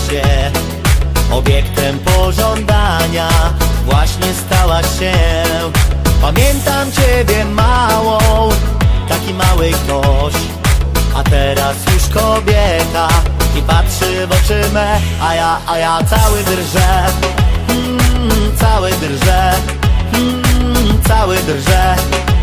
się obiektem pożądania, właśnie stałaś się. Pamiętam ciebie małą, taki mały ktoś, a teraz już kobieta i patrzy w oczy me, a ja cały drżę, cały drżę, cały drżę.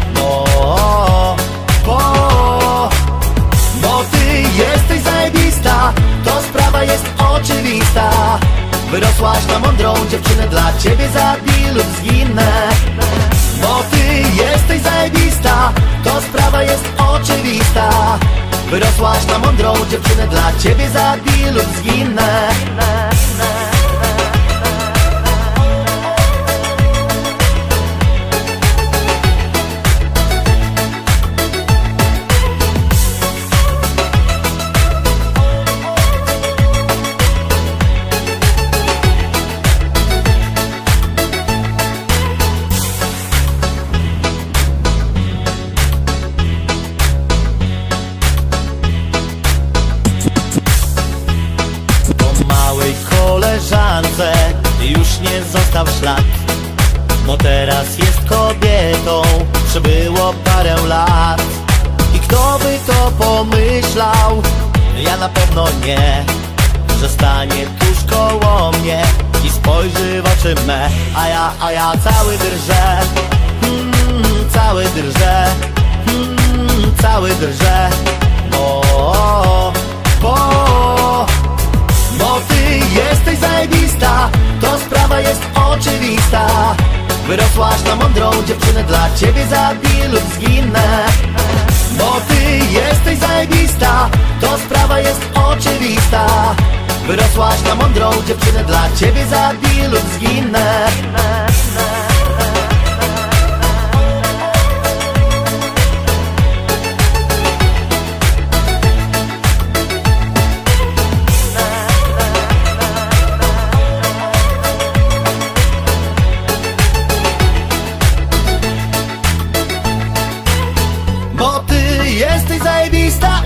Bo ty jesteś zajebista, to sprawa jest oczywista. Wyrosłaś na mądrą dziewczynę, dla ciebie zabiję lub zginę. Bo ty jesteś zajebista, to sprawa jest oczywista. Wyrosłaś na mądrą dziewczynę, dla ciebie zabiję lub zginę. Koleżance już nie został ślad, bo teraz jest kobietą, przebyło parę lat. I kto by to pomyślał, ja na pewno nie, że stanie tuż koło mnie i spojrzy w oczy me, a ja cały drżę, cały drżę, cały drżę. Bo ty jesteś zajebista, to sprawa jest oczywista. Wyrosłaś na mądrą dziewczynę, dla ciebie zabiję lub zginę. Bo ty jesteś zajebista, to sprawa jest oczywista. Wyrosłaś na mądrą dziewczynę, dla ciebie zabiję lub zginę. Bo ty jesteś zajebista,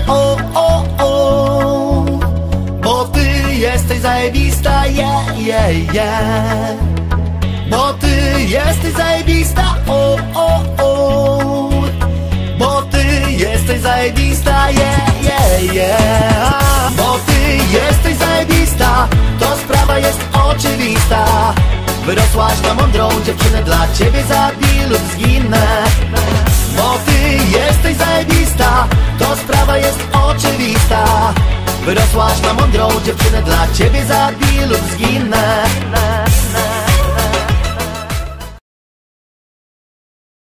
bo ty jesteś zajebista, yeah. Bo ty jesteś zajebista, bo ty jesteś zajebista, yeah. Bo ty jesteś zajebista, to sprawa jest oczywista. Wyrosłaś na mądrą dziewczynę, dla ciebie zabiję lub zginę. Bo ty jesteś zajebista, to sprawa jest oczywista. Wyrosłaś na mądrą dziewczynę, dla ciebie zabiję lub zginę.